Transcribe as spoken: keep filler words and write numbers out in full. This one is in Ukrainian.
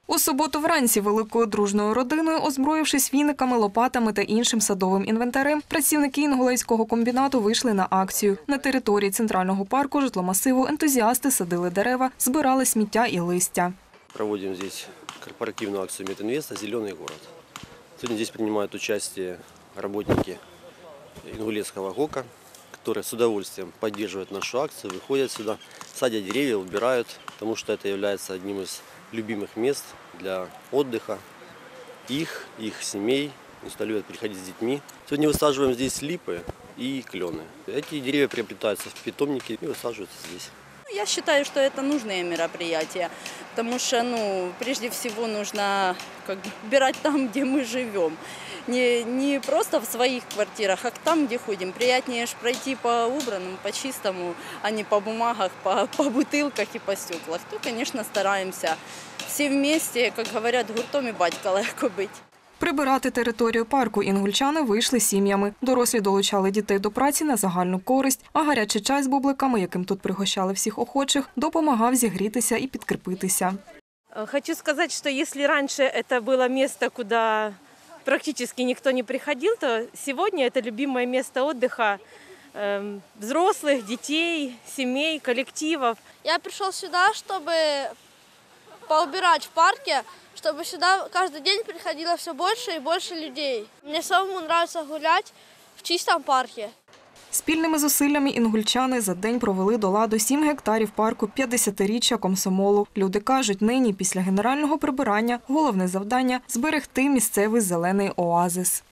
У суботу вранці великою дружною родиною, озброївшись віниками, лопатами та іншим садовим інвентарем, працівники Інгулецького комбінату вийшли на акцію. На території центрального парку житломасиву ентузіасти садили дерева, збирали сміття і листя. Проводим здесь корпоративную акцию Метинвеста «Зеленый город». Сегодня здесь принимают участие работники Ингулецкого ГОКа, которые с удовольствием поддерживают нашу акцию, выходят сюда, садят деревья, убирают, потому что это является одним из любимых мест для отдыха их, их семей. Сюда любят приходить с детьми. Сегодня высаживаем здесь липы и клены. Эти деревья приобретаются в питомнике и высаживаются здесь. Я считаю, что это нужные мероприятия, потому что, ну, прежде всего нужно как бы убирать там, где мы живем. Не, не просто в своих квартирах, а там, где ходим. Приятнее ж пройти по убранному, по чистому, а не по бумагах, по, по бутылках и по стеклах. То, конечно, стараемся все вместе, как говорят, гуртом и батька легко быть. Прибирати територію парку інгульчани вийшли сім'ями. Дорослі долучали дітей до праці на загальну користь, а гарячий чай з бубликами, яким тут пригощали всіх охочих, допомагав зігрітися і підкріпитися. Хочу сказати, що якщо раніше це було місце, куди практически никто не приходил, то сегодня это любимое место отдыха э, взрослых, детей, семей, коллективов. Я пришел сюда, чтобы поубирать в парке, чтобы сюда каждый день приходило все больше и больше людей. Мне самому нравится гулять в чистом парке. Спільними зусиллями інгульчани за день провели до ладу сім гектарів парку п'ятдесятиріччя комсомолу. Люди кажуть, нині після генерального прибирання головне завдання – зберегти місцевий зелений оазис.